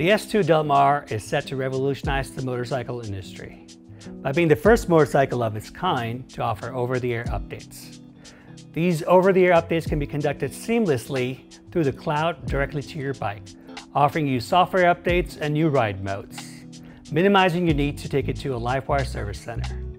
The S2 Del Mar is set to revolutionize the motorcycle industry by being the first motorcycle of its kind to offer over-the-air updates. These over-the-air updates can be conducted seamlessly through the cloud directly to your bike, offering you software updates and new ride modes, minimizing your need to take it to a LiveWire service center.